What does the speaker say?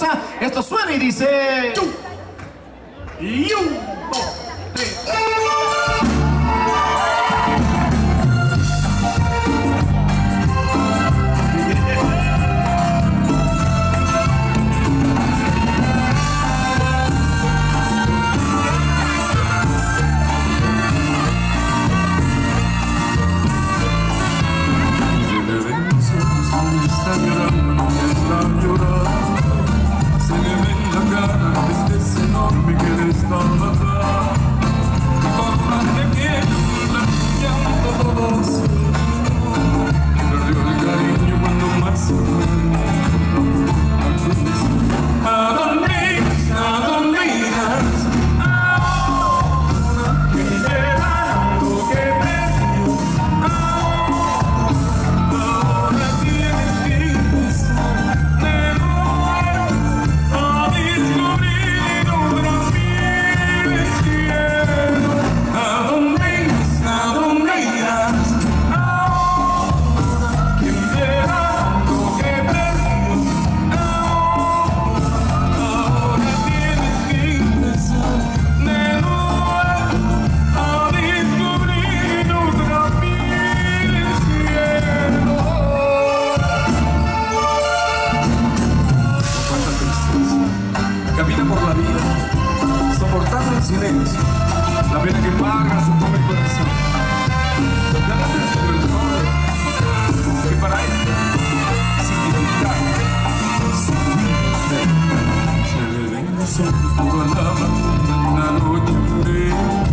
hermosa. Esto suena y dice... Y un, dos, tres. Camina por la vida, soportando el silencio, la pena que paga su pobre corazón. Ya no se descubre el nombre, que para él significa su vida. Se le ven los ojos toda la noche, una noche.